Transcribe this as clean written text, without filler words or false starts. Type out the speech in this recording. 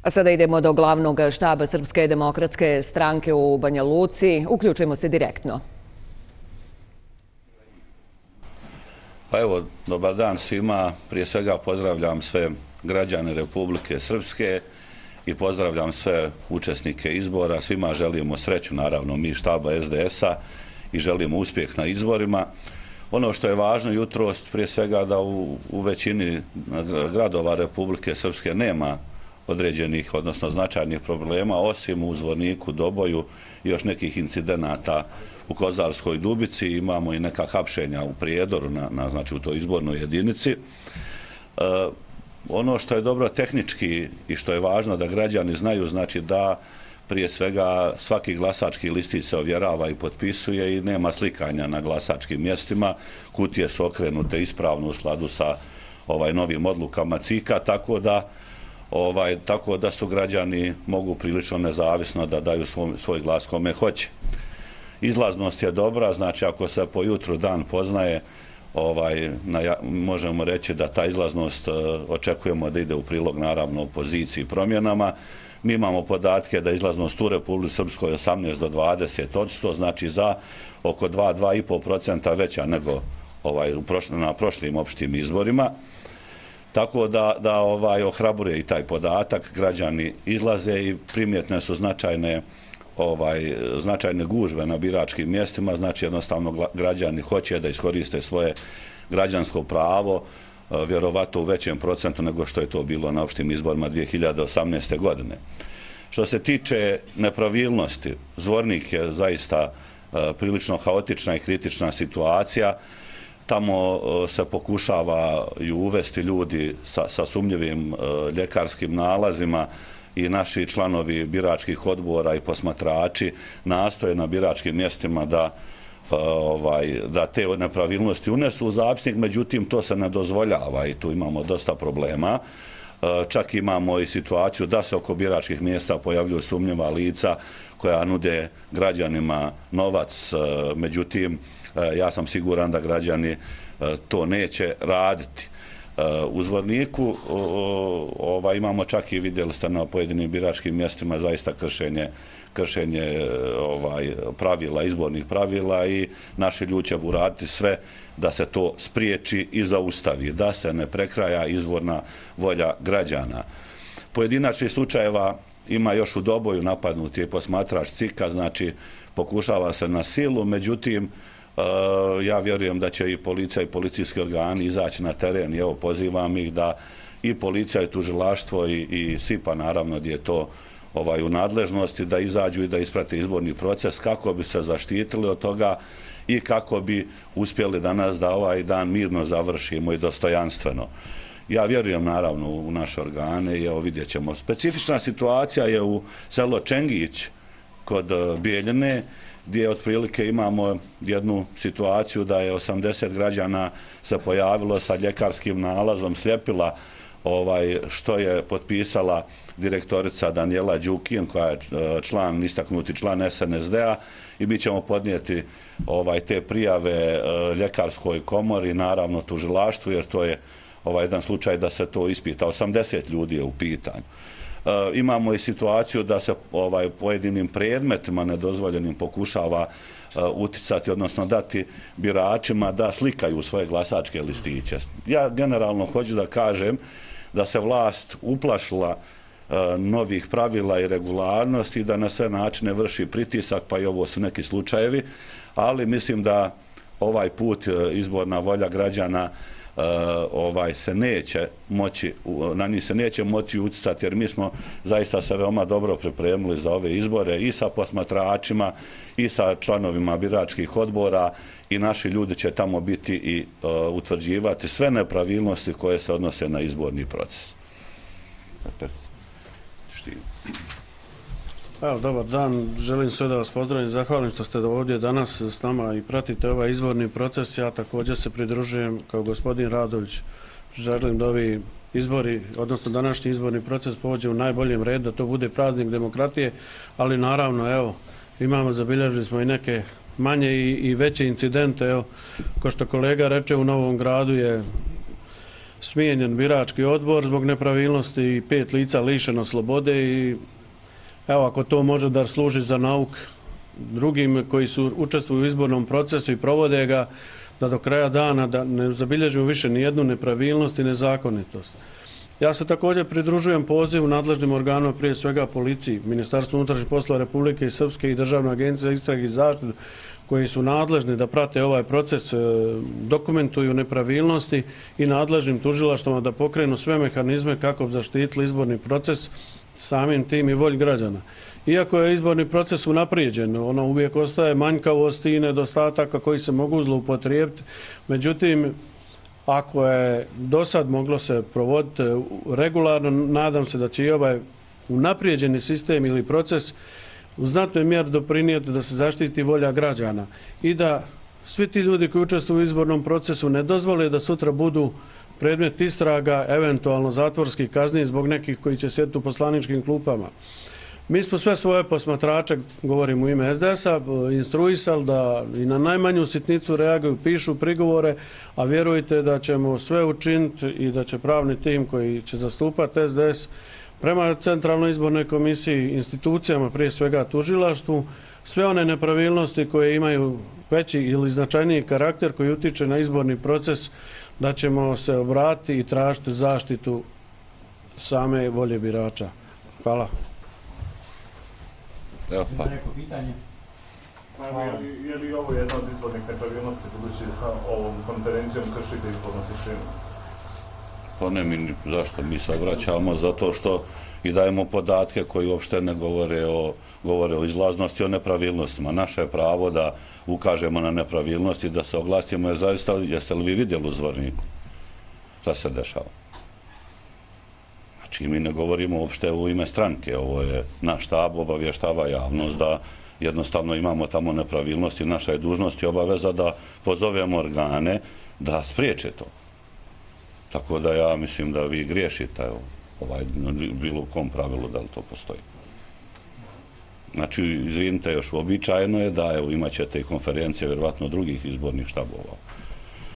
A sada idemo do glavnog štaba Srpske demokratske stranke u Banja Luci. Uključujemo se direktno. Pa evo, dobar dan svima. Prije svega pozdravljam sve građane Republike Srpske i pozdravljam sve učesnike izbora. Svima želimo sreću, naravno mi štaba SDS-a, i želimo uspjeh na izborima. Ono što je važno jutros, prije svega da u većini gradova Republike Srpske nema određenih, odnosno značajnih problema, osim u Zvorniku, Doboju i još nekih incidenata u Kozarskoj Dubici. Imamo i neka hapšenja u Prijedoru, znači u toj izbornoj jedinici. Ono što je dobro tehnički i što je važno da građani znaju, znači da prije svega svaki glasački listić se ovjerava i potpisuje i nema slikanja na glasačkim mjestima. Kutije su okrenute ispravno u skladu sa novim odlukama CIK-a, tako da su građani mogu prilično nezavisno da daju svoj glas kome hoće. Izlaznost je dobra, znači ako se po jutru dan poznaje, možemo reći da ta izlaznost očekujemo da ide u prilog naravno opoziciji i promjenama. Mi imamo podatke da izlaznost u Republici Srpskoj 18 do 20%, znači za oko 2,5% veća nego na prošlim opštim izborima. Tako da ohrabruje i taj podatak, građani izlaze i primjetne su značajne gužve na biračkim mjestima, znači jednostavno građani hoće da iskoriste svoje građansko pravo, vjerovatno u većem procentu nego što je to bilo na opštim izborima 2018. godine. Što se tiče nepravilnosti, Zvornik je zaista prilično haotična i kritična situacija. Tamo se pokušavaju uvesti ljudi sa sumnjivim ljekarskim nalazima i naši članovi biračkih odbora i posmatrači nastoje na biračkim mjestima da te nepravilnosti unesu u zapisnik, međutim to se ne dozvoljava i tu imamo dosta problema. Čak imamo i situaciju da se oko biračkih mjesta pojavljuju sumnjiva lica koja nude građanima novac, međutim ja sam siguran da građani to neće raditi. U Zvorniku imamo čak i vidjeli ste na pojedinim biračkim mjestima zaista kršenje pravila, izbornih pravila i naši ljudi će uraditi sve da se to spriječi i zaustavi, da se ne prekraja izborna volja građana. Pojedinačnih slučajeva ima još u Doboju, napadnut je posmatrač CIK-a, znači pokušava se na silu, međutim ja vjerujem da će i policija i policijski organi izaći na teren i evo pozivam ih da i policija i tužilaštvo i SIPA naravno gdje je to u nadležnosti da izađu i da isprate izborni proces kako bi se zaštitili od toga i kako bi uspjeli danas da ovaj dan mirno završimo i dostojanstveno. Ja vjerujem naravno u naše organe i evo vidjet ćemo. Specifična situacija je u selo Čengić kod Bijeljine, gdje otprilike imamo jednu situaciju da je 80 građana se pojavilo sa ljekarskim nalazom, sljepila što je potpisala direktorica Danijela Đukin, koja je istaknuti član SNSD-a, i mi ćemo podnijeti te prijave ljekarskoj komori, naravno tužilaštvu, jer to je jedan slučaj da se to ispita. 80 ljudi je u pitanju. Imamo i situaciju da se pojedinim predmetima nedozvoljenim pokušava uticati, odnosno dati biračima da slikaju svoje glasačke listiće. Ja generalno hoću da kažem da se vlast uplašila novih pravila i regularnosti i da na sve načine vrši pritisak, pa i ovo su neki slučajevi, ali mislim da ovaj put izborna volja građana se neće moći, na njih se neće moći uticati, jer mi smo zaista se veoma dobro pripremili za ove izbore i sa posmatračima i sa članovima biračkih odbora i naši ljudi će tamo biti i utvrđivati sve nepravilnosti koje se odnose na izborni proces. Evo, dobar dan, želim sve da vas pozdravim, zahvalim što ste ovdje danas s nama i pratite ovaj izborni proces. Ja također se pridružujem kao gospodin Radović, želim da ovi izbori, odnosno današnji izborni proces pođe u najboljem redu, da to bude praznik demokratije, ali naravno, evo, zabilježili smo i neke manje i veće incidente, evo, kao što kolega reče, u Novom Gradu je smijenjen birački odbor zbog nepravilnosti i 5 lica lišeno slobode i evo ako to može da služi za nauk drugim koji su učestvuju u izbornom procesu i provode ga, da do kraja dana da ne zabilježimo više ni jednu nepravilnost i nezakonitost. Ja se također pridružujem pozivu nadležnim organima, prije svega policiji, Ministarstvu unutrašnjih poslova Republike Srpske i Državna agencija za istragu i zaštitu, koji su nadležni da prate ovaj proces, dokumentuju nepravilnosti i nadležnim tužilaštvima da pokrenu sve mehanizme kako bi zaštitili izborni proces, samim tim i volj građana. Iako je izborni proces unaprijeđen, ono uvijek ostaje manjkavosti i nedostataka koji se mogu zloupotrijebiti. Međutim, ako je do sad moglo se provoditi regularno, nadam se da će i ovaj unaprijeđeni sistem ili proces u znatnoj mjeri doprinijeti da se zaštiti volja građana i da svi ti ljudi koji učestvuju u izbornom procesu ne dozvole da sutra budu predmet istraga, eventualno zatvorskih kazni zbog nekih koji će sjediti u poslaničkim klupama. Mi smo sve svoje posmatrače, govorim u ime SDS-a, instruisali da i na najmanju sitnicu reaguju, pišu prigovore, a vjerujte da ćemo sve učiniti i da će pravni tim koji će zastupati SDS prema Centralnoj izbornoj komisiji, institucijama, prije svega tužilaštvu, sve one nepravilnosti koje imaju veći ili značajniji karakter koji utiče na izborni proces, da ćemo se obratiti i tražiti zaštitu same volje birača. Hvala. Evo, pa. Je li ovo jedna od izbornih nepravilnosti budući ovom konferencijom kršite izbornu tišinu? Pa ne mi, zašto mi se obraćamo? Zato što i dajemo podatke koji uopšte ne govore o izlaznosti, o nepravilnostima. Naše je pravo da ukažemo na nepravilnosti, da se oglasimo, jer zaista, jeste li vi vidjeli u Zvorniku šta se dešava? Znači, mi ne govorimo uopšte u ime stranke, ovo je naš štab, obavještava javnost da jednostavno imamo tamo nepravilnosti, naša je dužnost i obaveza da pozovemo organe da spriječe to. Tako da ja mislim da vi griješite bilo u kom pravilu da li to postoji. Znači, izvinite, još uobičajeno je da imat ćete i konferencije vjerovatno drugih izbornih štabova.